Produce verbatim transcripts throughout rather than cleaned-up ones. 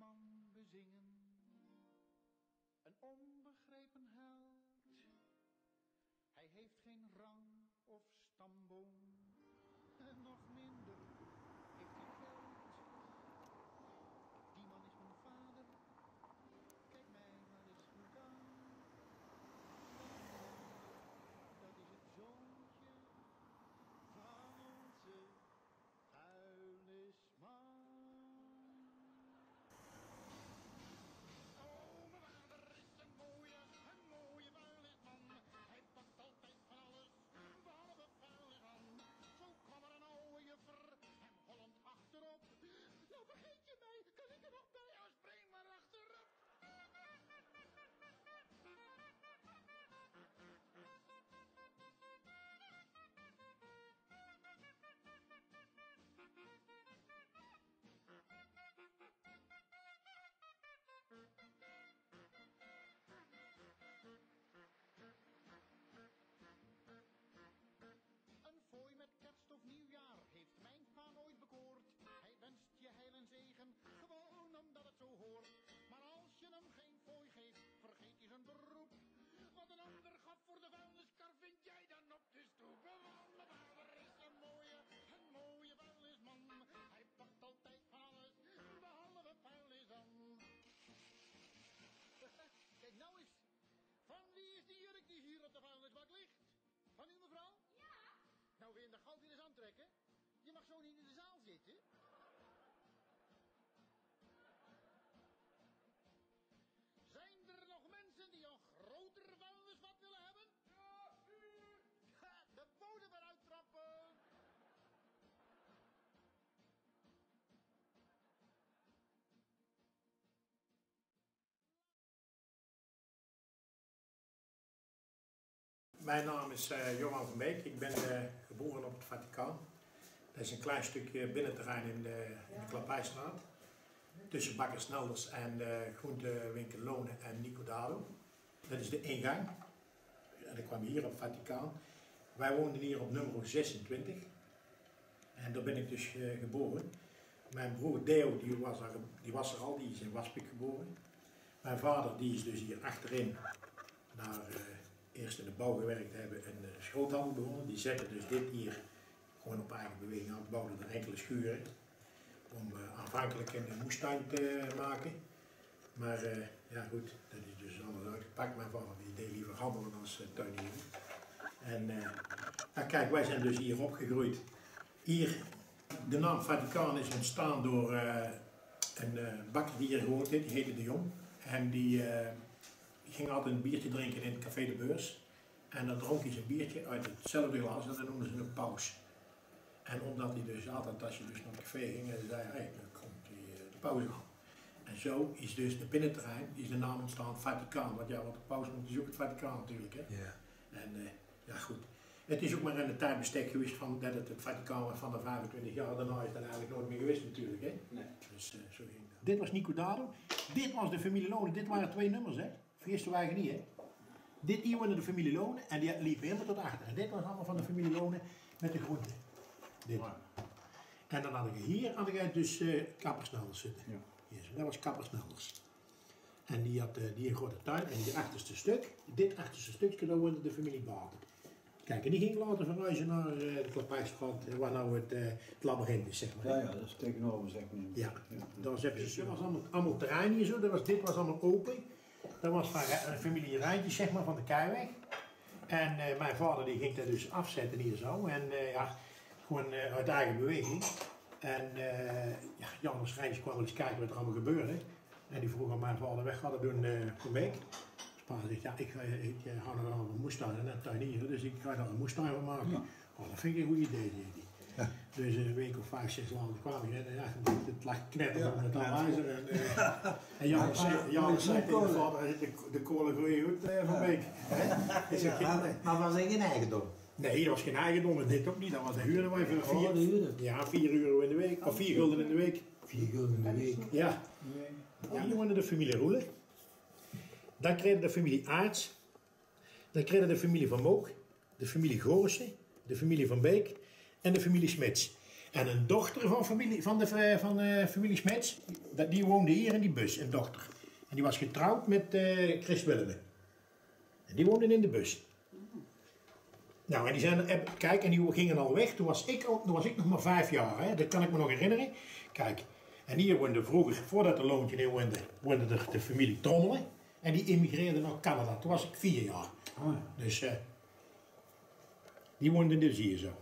kan bezingen. Een onbegrepen held. Hij heeft geen rang of stamboom. En nog minder heeft hij geld. Die man is mijn vader. Kijk mij maar eens goed aan. Dat is het zoontje van onze vuilnisman. Oh, mijn vader is een mooie, een mooie vuilnisman. Hij pakt altijd van alles, behalve vuilnis aan. Zo kwam er een oude juffer, hem hollend achterop. Nou vergeet je mij, kan ik er nog bij? Oh, spring maar achterop. Een fooi met kerst of nieuwjaar heeft mijn pa nooit bekoord. Hij wenst je heil en zegen, gewoon omdat het zo hoort. Maar als je hem geen fooi geeft, vergeet hij zijn beroep. Wat een ander gaf voor de vuilniskar, vind jij dan op de stoep? Want mijn vader is een mooie, een mooie vuilnisman. Hij pakt altijd van alles, behalve vuilnis aan. Kijk nou eens, van wie is die jurk die hier op de vuilnisbak ligt? Van u, mevrouw? Ja. Nou, wil je hem dan gauw weer eens aantrekken? Je mag zo niet in de zaal zitten. Zijn er nog mensen die een groter vuilnisvat willen hebben? Ja, u! Ha, de bodem eruit trappen! Mijn naam is uh, Johan van Beek. Ik ben uh, geboren op het Vaticaan. Dat is een klein stukje binnenterrein in de, in de Klappijstraat. Tussen Bakker Snelders en de groentewinkel Lonen en Nico Dado. Dat is de ingang. En ik kwam hier op het Vaticaan. Wij woonden hier op nummer zesentwintig. En daar ben ik dus uh, geboren. Mijn broer Deo die was, er, die was er al, die is in Waspik geboren. Mijn vader die is dus hier achterin naar... Uh, eerst in de bouw gewerkt hebben en de schroothandel begonnen. Die zetten dus dit hier gewoon op eigen beweging aan. Bouwden er enkele schuren om uh, aanvankelijk een moestuin te maken. Maar uh, ja goed, dat is dus anders uitgepakt. Mijn vader die deed liever handelen als uh, tuinier. En uh, nou, kijk, wij zijn dus hier opgegroeid. Hier, de naam Vaticaan is ontstaan door uh, een uh, bakker die hier gewoond heeft, die heette De Jong. En die... Uh, Die ging altijd een biertje drinken in het Café de Beurs. En dan dronk hij zijn biertje uit hetzelfde glas en dat noemden ze een paus. En omdat hij dus altijd, als je dus naar het café ging, en zei hij, hey, dan komt die, de paus aan. En zo is dus de binnenterrein, is de naam ontstaan Vaticaan. Want ja, want de paus moet dus ook het Vaticaan natuurlijk. Hè? Ja. En uh, ja goed, het is ook maar in de tijdbestek geweest van dat het het Vaticaan was van de vijfentwintig jaar. Daarna is dat eigenlijk nooit meer geweest natuurlijk. Hè? Nee. Dus uh, zo ging dat. Dit was Nico Dado. Dit was de familie Lonen. Dit waren twee nummers, hè. Vergisten wij niet, hè. Dit hier was de familie Lonen en die liep helemaal tot achter. En dit was allemaal van de familie Lonen met de groenten. Dit. Wow. En dan hadden we hier hadden we dus uh, Kappersnelders zitten. Ja. Hier, dat was Kappersnelders. En die had uh, die een grote tuin en die achterste stuk, dit achterste stukje, daar woonde de familie Baten. Kijk, en die ging later verhuizen naar uh, de Klappijstraat, waar nou het, uh, het labyrint is, zeg maar. Ja, ja, dat is tegenover, zeg maar. Ja, ja. Dat was, even, dat was allemaal, allemaal terrein hier zo, dat was, dit was allemaal open. Dat was van de familie Rijntjes, zeg maar, van de Keiweg. En uh, mijn vader die ging dat dus afzetten hier zo. En uh, ja, gewoon uh, uit eigen beweging. En uh, ja, Janus Rijntjes kwam wel eens kijken wat er allemaal gebeurde. En die vroeg aan mijn vader weg hadden doen uh, voor week. Dus pa zegt, ja, ik ga, ik, ik ga nog allemaal een moestuin en net tuinieren, dus ik ga er een moestuin van maken. Ja. Oh, dat vind ik een goed idee, zei hij. Ja. Dus een week of vijf, zes later kwam ik en ja, het lag knetteren ja, met al ijzer. En, uh, en Jan zei, Jan zei tegen de vader, de, de kolen groeien goed uh, van week. Ja, maar, maar was hij geen eigendom? Nee, dat was geen eigendom en dit ook niet. Dat was de huurder wij voor vier, oh, de huurder. Ja, vier euro in de week, of vier gulden in de week. Vier gulden in de week? Ja. Ja, hier woonde de familie Roelen. Dan kreeg de familie Aarts. Dan kreeg de familie Van Moog, de familie Goorsen, de familie Van Beek en de familie Smits. En een dochter van, familie, van de van, uh, familie Smets, die woonde hier in die bus, een dochter. En die was getrouwd met uh, Chris Willem. En die woonden in de bus. Nou, en die zijn, kijk, en die gingen al weg. Toen was ik, al, toen was ik nog maar vijf jaar, hè? Dat kan ik me nog herinneren. Kijk, en hier woonde vroeger, voordat de Loontje in woonde, woonde de, de familie Trommelen. En die immigreerde naar Canada. Toen was ik vier jaar. Oh. Dus uh, die woonden dus hier zo.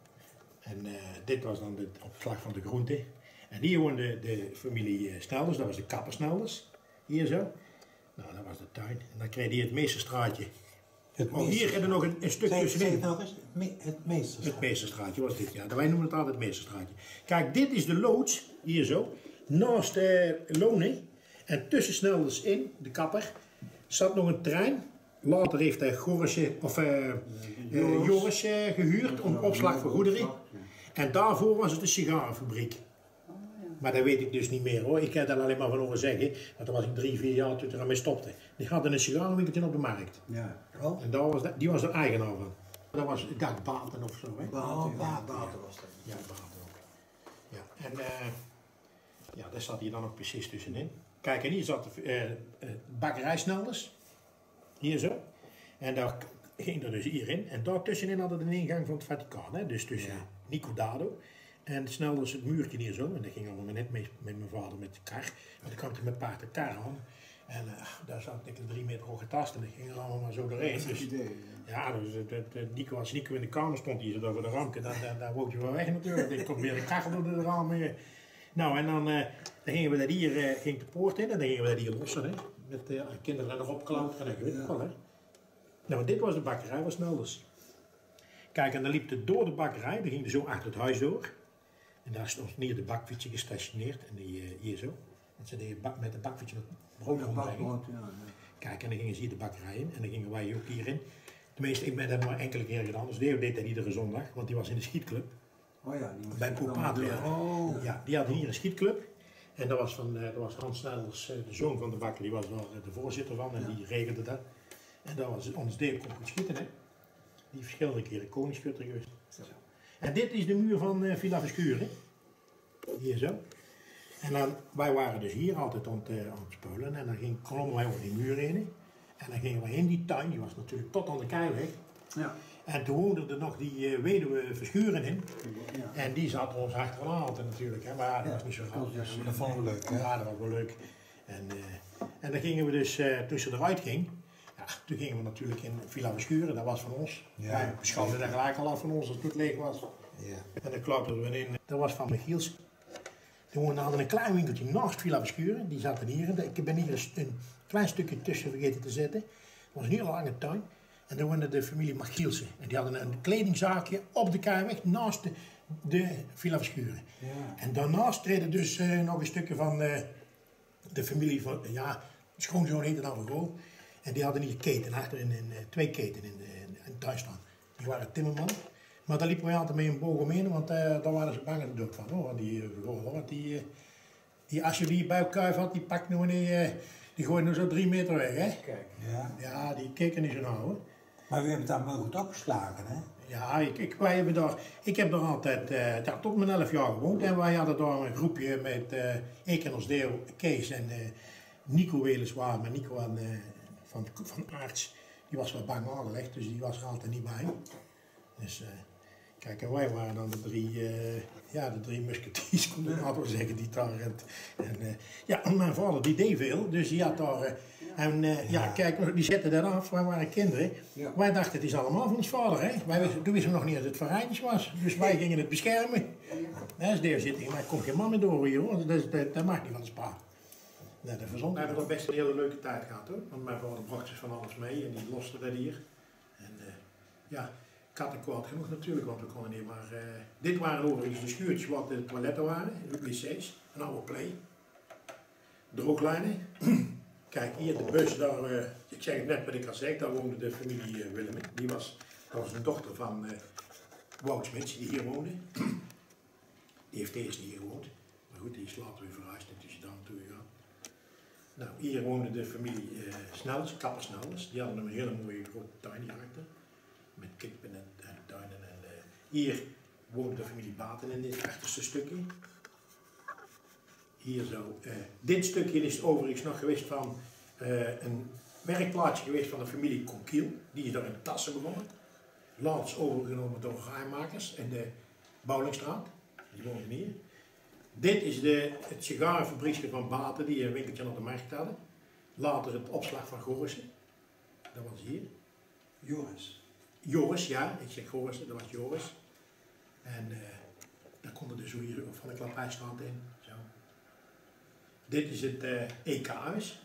En uh, dit was dan de opslag van de groente. En hier woonde de familie uh, Snelders, dat was de kapper Snelders. Hier zo. Nou, dat was de tuin. En dan kreeg hij het meesterstraatje. Het oh, hier heb je nog een, een stuk zeg, tussenin. Zeg nog eens, me, het meesterstraatje. Het meesterstraatje was dit, ja. Wij noemen het altijd het meesterstraatje. Kijk, dit is de loods, hier zo. Naast uh, Lonen. En tussen Snelders in, de kapper, zat nog een trein. Later heeft hij Gorisje, of uh, uh, Joris uh, gehuurd om opslag voor goederen. En daarvoor was het een sigarenfabriek. Maar dat weet ik dus niet meer hoor. Ik heb daar alleen maar van horen zeggen. Want toen was ik drie, vier jaar toen ik ermee stopte. Die hadden een sigarenwinkeltje op de markt. Ja. Oh. En daar was de, die was de eigenaar van. Dat was dat Baten of zo. Hè? Baten, oh, ja, Baten was dat. Ja, Baten ook. Ja, en uh, ja, daar zat hij dan ook precies tussenin. Kijk, en hier zat de uh, uh, bakkerij Snelders. Hier zo. En daar ging er dus hierin. En daar tussenin hadden we de ingang van het Vaticaan. Hè? Dus tussen ja. Nico Dado. En Snelders het muurtje hier zo. En daar ging allemaal net mee met mijn vader met de kar. En dan kwam hij met paard de kar aan. En uh, daar zat ik een drie meter hoge tast. En dat ging er allemaal maar zo doorheen. Dat is dus, idee, ja. ja, dus het, het, het, Nico, als Nico in de kamer stond hier zo over de ramke, dan, dan, dan woog je wel weg natuurlijk. Ik kon weer de kachel door de ramen. Nou, en dan, uh, dan gingen we dat hier, uh, ging de poort in. En dan gingen we dat hier lossen. Hè? Met uh, kinderen erop klauteren. En dat weet ik wel, hè. Nou, dit was de bakkerij van Snelders. Kijk, en dan liep het door de bakkerij. Dan ging er zo achter het huis door. En daar stond neer de bakfietsje gestationeerd. En die uh, hier zo. En ze deden bak, met de bakfietsje het brood rondbrengen. Ja, ja. Kijk, en dan gingen ze hier de bakkerij in. En dan gingen wij ook hierin. Tenminste, ik ben dat maar enkele keer gedaan. Dus Deo deed dat iedere zondag. Want die was in de schietclub. Oh ja, die was bij Poepaat. Oh. Ja, die hadden hier een schietclub. En dat was, van, uh, dat was Hans Snelders, uh, de zoon van de bakker. Die was wel uh, de voorzitter van. En ja. Die regelde dat. En dat was ons Deo kon goed schieten, hè. Die verschillende keren koningsschutter geweest. Zo. En dit is de muur van uh, Villa Verschuren. Hier zo. En dan, wij waren dus hier altijd aan het, uh, aan het spelen. En dan ging, klommen wij over die muur heen. En dan gingen wij in die tuin. Die was natuurlijk tot aan de Keiweg. Ja. En toen woonden er nog die uh, weduwe Verschuren in. Ja. En die zat ons achteraan altijd natuurlijk. Hè. Maar ja, dat ja, was niet zo graag. Dus, dat vonden we leuk. Hè? Ja, dat was wel leuk. En, uh, en dan gingen we dus, uh, toen ze eruit ging. Ja, toen gingen we natuurlijk in Villa Verschuren. Dat was van ons. Ja. Wij beschouwden daar gelijk al af van ons als het leeg was. Ja. En dan klapten we in. Dat was van Michiels. Toen hadden we een klein winkeltje naast Villa Verschuren. Die zaten hier. Ik ben hier een klein stukje tussen vergeten te zetten. Het was een hele lange tuin. En daar woonde de familie Michielsen. En die hadden een kledingzaakje op de Keiweg naast de, de Villa Verschuren. Ja. En daarnaast treden dus uh, nog een stukje van uh, de familie van, uh, ja, schoonzoon heette dan van Gool. En die hadden hier keten achter, in, in, twee keten in de, in de tuin staan. Die waren timmerman. Maar daar liepen wij altijd mee een boog omheen, want uh, daar waren ze bang en dood van, hoor. Want die, uh, want die, uh, die, als je die buikkuif had, die pakt nog niet, uh, die gooit nog zo drie meter weg, hè. Kijk, ja. Ja, die keken niet zo nauw, hoor. Maar we hebben het daar wel goed opgeslagen, hè? Ja, ik, ik, wij hebben daar, ik heb daar altijd, uh, ja, tot mijn elf jaar gewoond. En wij hadden daar een groepje met uh, ik en ons deel, Kees en uh, Nico weliswaar, maar Nico aan, uh, van, van Aarts, die was wel bang aangelegd, dus die was er altijd niet bij. Dus, uh, kijk, en wij waren dan de drie, uh, ja, de drie musketiers, kon ik altijd wel zeggen, die daar. En, en, uh, ja, mijn vader die deed veel, dus die had daar. Uh, En uh, ja, kijk, die zetten daar af, wij waren kinderen. Ja. Wij dachten, het is allemaal van ons vader, hè. Wij wisten, toen wisten we nog niet dat het van Rijntjes was. Dus wij gingen het beschermen. Dat is daar zitten, maar er komt geen man meer door hier, hoor. Dat, dat, dat mag niet van de spa. Nee, dat verzond. We hebben toch best een hele leuke tijd gehad, hoor. Want mijn vader bracht dus van alles mee en die loste dat hier. En uh, ja, ik had er kwaad genoeg natuurlijk, want we konden niet. Maar uh, dit waren overigens de schuurtjes wat de toiletten waren, de wc's, een oude play. Drooglijnen. Kijk, hier de bus, daar, uh, ik zeg het net wat ik al zei, daar woonde de familie uh, Willem. Die was, dat was een dochter van uh, Wout Smits, die hier woonde. Die heeft eerst niet hier gewoond. Maar goed, die is later weer verhuisd en is daar naartoe gegaan. Nou, hier woonde de familie uh, Snelders, kapper Snelders. Die hadden een hele mooie grote tuin hierachter. Met kippen en, en tuinen. En, uh, hier woont de familie Baten in dit achterste stukje. Hier zo. Uh, dit stukje is overigens nog geweest van uh, een werkplaatsje geweest van de familie Conkiel. Die is daar in Tassen begonnen. Laatst overgenomen door Rijmakers in de Bouwlingstraat. Die wonen hier. Dit is de, het sigarenfabriekje van Baten die een winkeltje op de markt hadden. Later het opslag van Gorissen. Dat was hier. Joris. Joris, ja. Ik zeg Gorissen, dat was Joris. En uh, daar konden dus hier van de Klapijstraat in. Zo. Dit is het uh, E K-huis.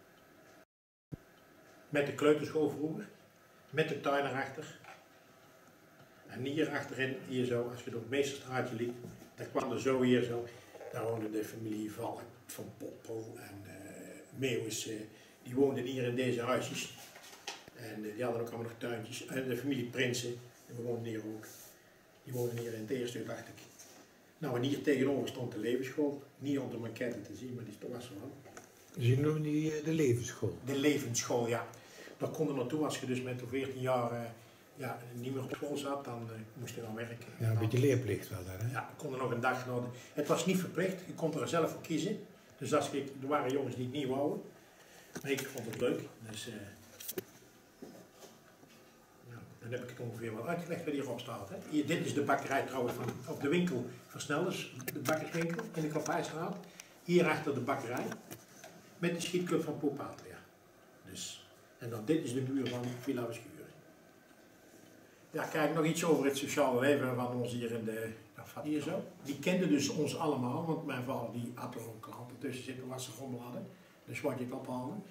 Met de kleuterschool vroeger. Met de tuin erachter. En hier achterin, hier zo, als je door het Meesterstraatje liep, daar kwam er zo hier zo. Daar woonde de familie Valk van Poppel en uh, Meeuwis. Uh, die woonden hier in deze huisjes. En uh, die hadden ook allemaal nog tuintjes. En de familie Prinsen, die woonden hier ook. Die woonden hier in het eerste, dacht ik. Nou, en hier tegenover stond de levensschool. Niet op de maquette te zien, maar die was er wel. Zien we die de levensschool? De levensschool, ja. Daar kon er naartoe als je dus met veertien jaar uh, ja, niet meer op school zat, dan uh, moest je dan werken. Ja, een beetje leerplicht wel daar, hè? Ja, we konden nog een dag nodig. Het was niet verplicht, je kon er zelf voor kiezen. Dus als ik, er waren jongens die het niet wouden. Maar ik vond het leuk. Dus, uh, nou, dan heb ik het ongeveer wel uitgelegd wat hierop staat. Hè. Hier, dit is de bakkerij trouwens, van, of de winkel Versnellers, de bakkerswinkel in de Klapijstraat. Hier achter de bakkerij. Met de schietclub van Popatria. Dus, en dan dit is de muur van Villa Verschuren. Ja, kijk, nog iets over het sociale leven van ons hier in de... Hier zo. Die kenden dus ons allemaal, want mijn vader die had er ook klanten tussen zitten waar ze rommel hadden. Dus wat je het ophalen.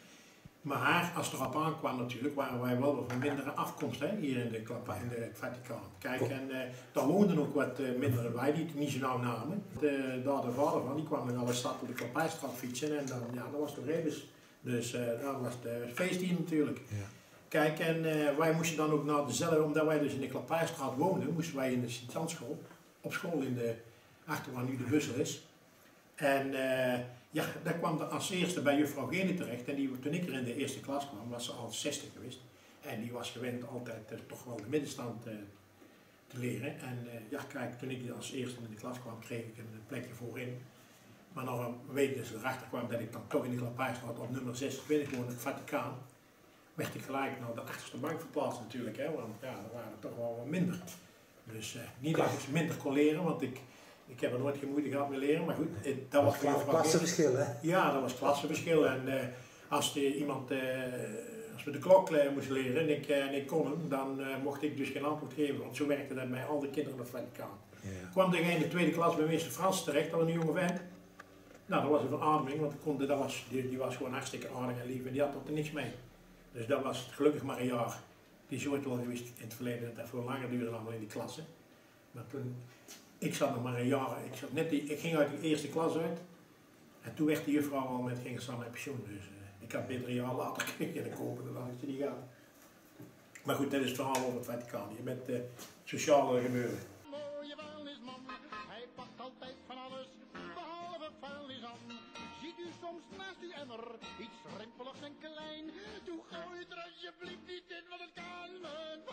Maar als het erop aankwam natuurlijk, waren wij wel van mindere afkomst hè, hier in de, in de Vaticaan. Kijk, en uh, daar woonden ook wat uh, mindere bij die het niet zo nauw namen. De, daar de vader van, die kwam dan alle stad op de Klapijstraat fietsen en dan, ja, dat was toch Rebus. Dus uh, dat was het feest hier natuurlijk. Ja. Kijk, en uh, wij moesten dan ook naar dezelfde, omdat wij dus in de Klapijstraat woonden, moesten wij in de Sint-Jansschool, op school in de, achter waar nu de Bussel is. En uh, ja, daar kwam de als eerste bij juffrouw Gene terecht. En die, toen ik er in de eerste klas kwam, was ze al zestig geweest. En die was gewend altijd uh, toch wel de middenstand uh, te leren. En uh, ja, kijk, toen ik als eerste in de klas kwam, kreeg ik een plekje voorin. Maar nog een week dus erachter kwam dat ik dan toch in de Klapijstraat op nummer zesentwintig woonde, het Vaticaan. Werd ik gelijk naar de achterste bank verplaatst natuurlijk, hè, want ja, er waren er toch wel wat minder. Dus uh, niet dat ik minder kon leren, want ik, ik heb er nooit geen moeite gehad met leren, maar goed, het, dat was gewoon klassenverschil, hè? Ja, dat was klassenverschil. En uh, als de, iemand, uh, als we de klok uh, moesten leren en ik, uh, en ik kon hem, dan uh, mocht ik dus geen antwoord geven, want zo werkte dat bij al de kinderen op het Vaticaan. Ja. Kwam degene in de tweede klas bij meester Frans terecht, dat was een jonge vent. Nou, dat was een verademing, want kon, dat was, die, die was gewoon hartstikke aardig en lief en die had er niks mee. Dus dat was gelukkig maar een jaar. Die is ooit wel geweest in het verleden, dat dat veel langer duurde dan wel in die klasse. Maar toen, ik zat nog maar een jaar, ik, zat net die, ik ging uit de eerste klas uit. En toen werd de juffrouw al met ging staan met pensioen. Dus uh, ik had weer drie jaar later gekregen en kopen, dan had ik ze niet gehad. Maar goed, dat is het verhaal over het Vaticaan. Je bent uh, sociale gebeuren. Mooie vuilnisman, hij pakt altijd van alles, behalve vuilnis aan. Ziet u soms naast uw emmer iets rimpeligs en klein? Doe gooi er alsjeblieft niet in, want het kan een